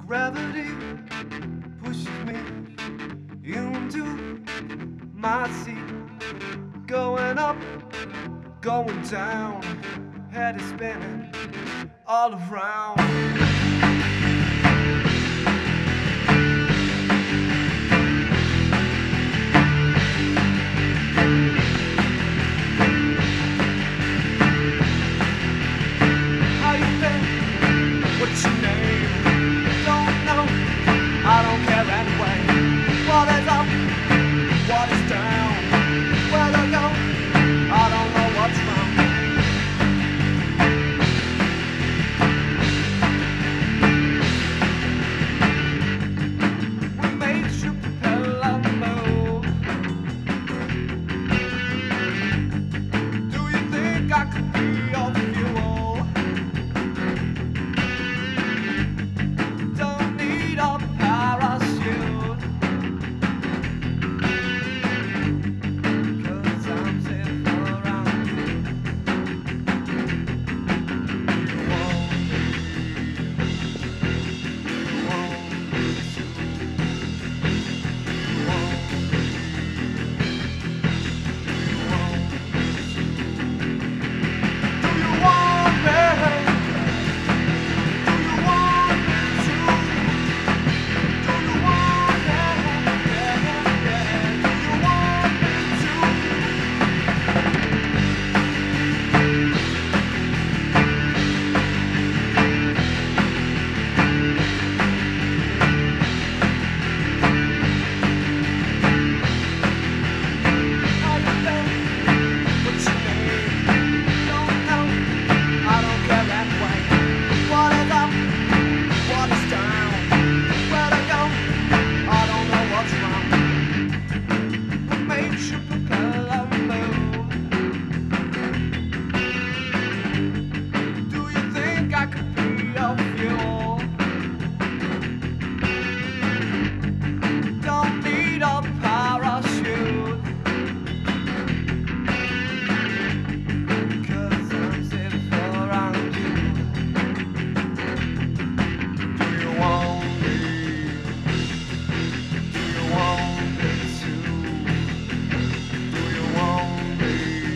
Gravity pushes me into my seat. Going up, going down, head is spinning all around. How you been? What's your name? Don't know, I don't care anyway. What is up? What is down? Where to go? I don't know what's wrong. We made your propeller move. Do you think I could be your fuel? Don't need a parachute, 'cause I'm safe around you. You won't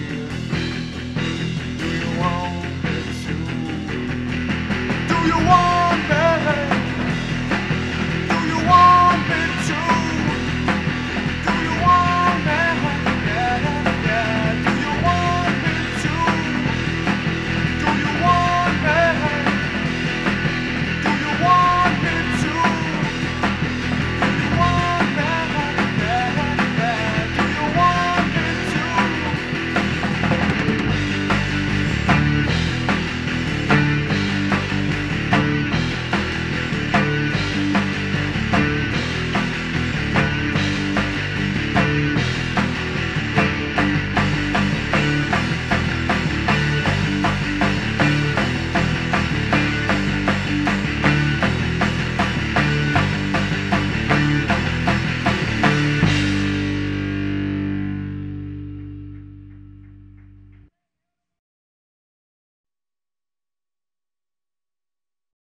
you want